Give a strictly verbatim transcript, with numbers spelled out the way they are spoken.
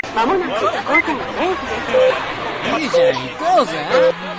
まもなく飛行機がね。 いいじゃん、行こうぜ。